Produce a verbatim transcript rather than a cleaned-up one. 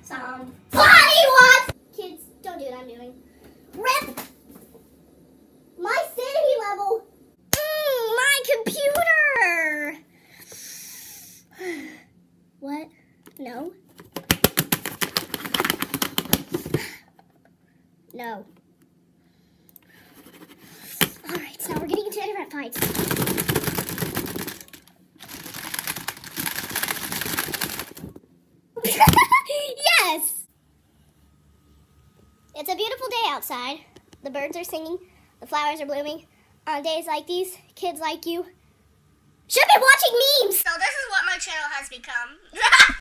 Somebody wants. Kids, don't do what I'm doing. Rip my sanity level. Mm, my computer. What? No. No. All right, so now we're getting into internet fights. Yes! It's a beautiful day outside. The birds are singing. The flowers are blooming. On days like these, kids like you should be watching memes! So this is what my channel has become.